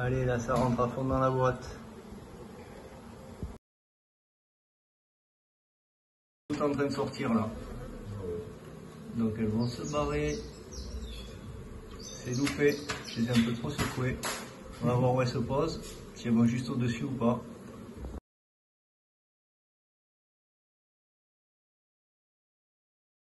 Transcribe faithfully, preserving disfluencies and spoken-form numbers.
Allez, là ça rentre à fond dans la boîte. Tout en train de sortir là. Donc elles vont se barrer. C'est loupé, je les ai un peu trop secouées. On va voir où elles se posent, si elles vont juste au-dessus ou pas.